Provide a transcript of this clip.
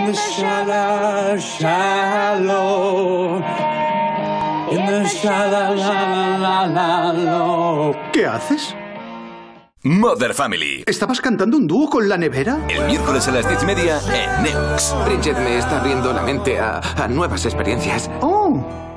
the shallow, shallow. In the shallow, la, la, la, la. ¿Qué haces? Mother Family. ¿Estabas cantando un dúo con la nevera? El miércoles a las 10:30 en Neox. Bridget me está abriendo la mente a nuevas experiencias. Oh.